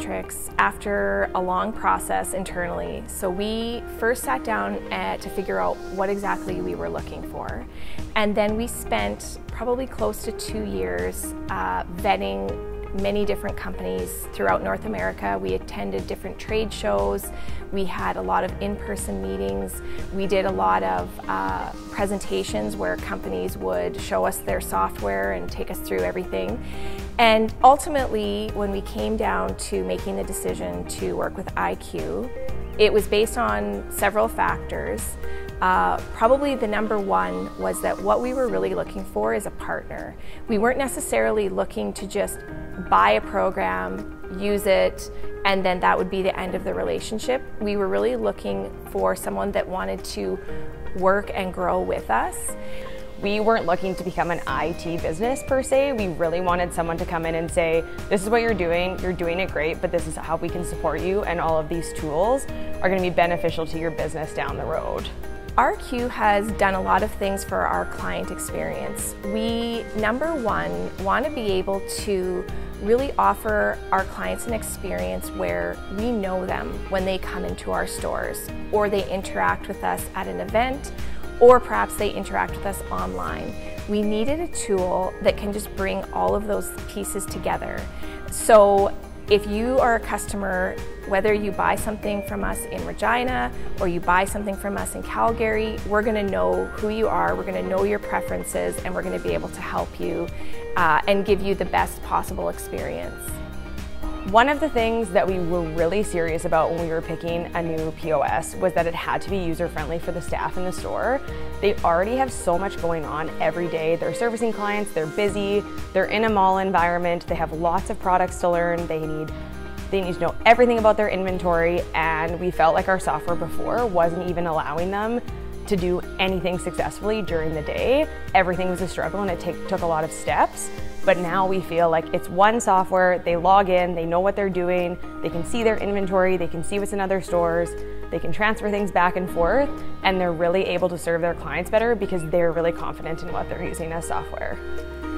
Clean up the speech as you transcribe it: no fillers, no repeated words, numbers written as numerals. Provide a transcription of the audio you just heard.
metrics after a long process internally. So we first sat down to figure out what exactly we were looking for. And then we spent probably close to 2 years vetting many different companies throughout North America. We attended different trade shows. We had a lot of in-person meetings. We did a lot of presentations where companies would show us their software and take us through everything. And ultimately, when we came down to making the decision to work with IQ, it was based on several factors. Probably the number one was that what we were really looking for is a partner. We weren't necessarily looking to just buy a program, use it, and then that would be the end of the relationship. We were really looking for someone that wanted to work and grow with us. We weren't looking to become an IT business per se. We really wanted someone to come in and say, this is what you're doing it great, but this is how we can support you, and all of these tools are going to be beneficial to your business down the road. RQ has done a lot of things for our client experience. We, number one, want to be able to really offer our clients an experience where we know them when they come into our stores, or they interact with us at an event, or perhaps they interact with us online. We needed a tool that can just bring all of those pieces together. So if you are a customer, whether you buy something from us in Regina or you buy something from us in Calgary, we're going to know who you are, we're going to know your preferences, and we're going to be able to help you and give you the best possible experience. One of the things that we were really serious about when we were picking a new POS was that it had to be user-friendly for the staff in the store. They already have so much going on every day. They're servicing clients, they're busy, they're in a mall environment, they have lots of products to learn, they need to know everything about their inventory, and we felt like our software before wasn't even allowing them to do anything successfully during the day. Everything was a struggle and it took a lot of steps. But now we feel like it's one software, they log in, they know what they're doing, they can see their inventory, they can see what's in other stores, they can transfer things back and forth, and they're really able to serve their clients better because they're really confident in what they're using as software.